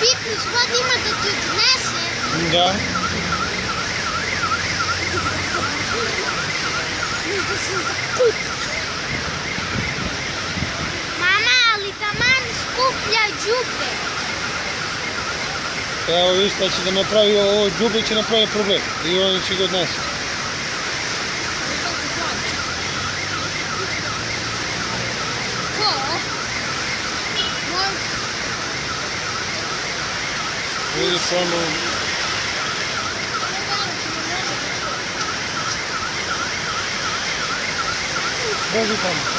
bitno svod ima da ti odnese. Da. Mama, ali taman skuplja đubre. Evo vi šta će da napravi ovo đubre, će napravi problem. I oni će ga odnesti. Ko? Vidiš ono... Beži tamo.